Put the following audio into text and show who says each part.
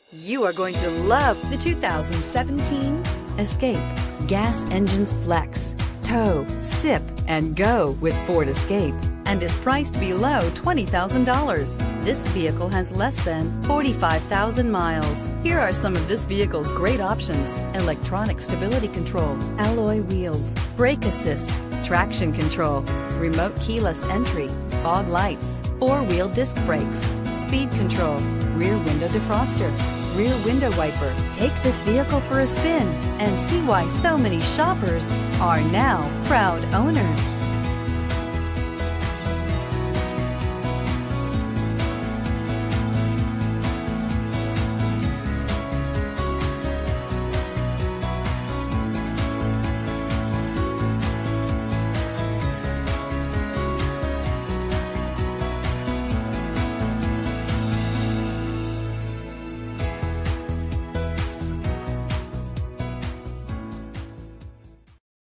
Speaker 1: You are going to love the 2017 Escape. Gas engines flex, tow, sip, and go with Ford Escape, and is priced below $20,000. This vehicle has less than 45,000 miles. Here are some of this vehicle's great options: electronic stability control, alloy wheels, brake assist, traction control, remote keyless entry, fog lights, four-wheel disc brakes, speed control, rear window defroster, rear window wiper. Take this vehicle for a spin and see why so many shoppers are now proud owners.